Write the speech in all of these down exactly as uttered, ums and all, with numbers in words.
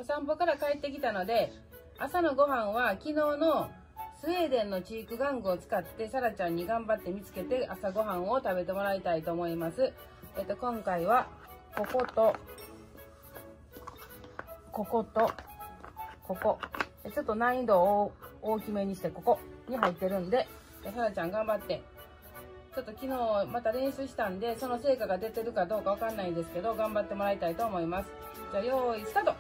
散歩から帰ってきたので、朝のご飯は昨日のスウェーデンのチーク玩具を使ってさらちゃんに頑張って見つけて朝ごはんを食べてもらいたいと思います。えっと、今回はここと、ここと、ここ。ちょっと難易度を大きめにしてここに入ってるんで、さらちゃん頑張って。ちょっと昨日また練習したんで、その成果が出てるかどうかわかんないんですけど、頑張ってもらいたいと思います。じゃあ、よーい、スタート。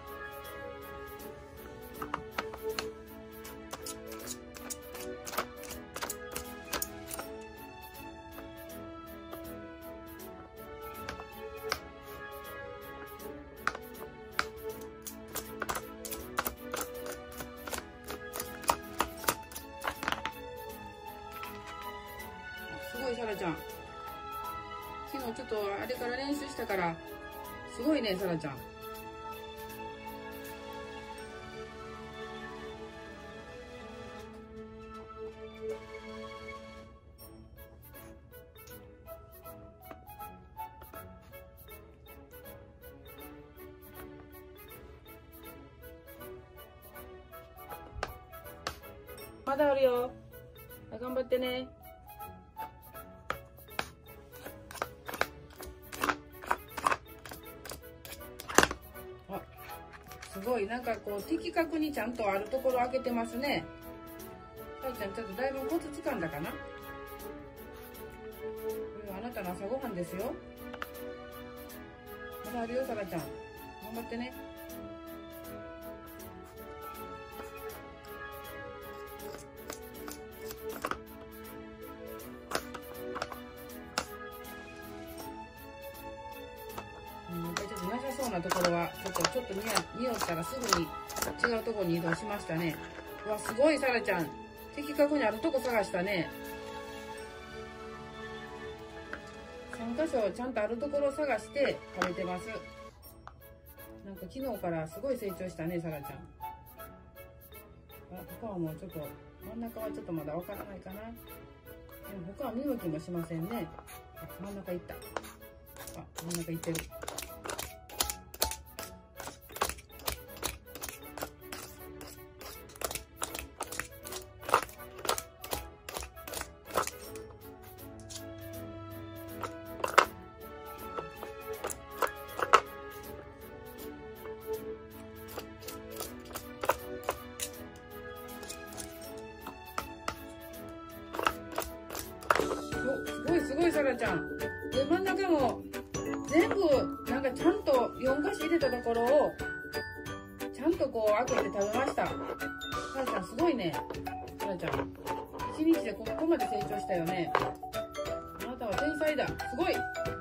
すごい、さらちゃん。昨日ちょっとあれから練習したから、すごいね、さらちゃん。まだあるよ。頑張ってね。すごい、なんかこう的確にちゃんとあるところ開けてますね。さらちゃん、ちょっとだいぶコツつかんだかな。これはあなたの朝ごはんですよ。まだあるよ、さらちゃん。頑張ってね。なさそうなところはちょっとちょっと匂ったらすぐに違うところに移動しましたね。うわ、すごい、さらちゃん、的確にあるとこ探したね。さんかしょちゃんとあるところを探して食べてます。なんか昨日からすごい成長したね、さらちゃん。あ、他はもうちょっと真ん中はちょっとまだわからないかな。でも他は見向きもしませんね。あ、真ん中いった。あ、真ん中いってる。すごいすごい、さらちゃん。で、真ん中も全部なんかちゃんとよんかし入れたところをちゃんとこう開けて食べました。さらちゃんすごいね。さらちゃんいちにちでここまで成長したよね。あなたは天才だ。すごい。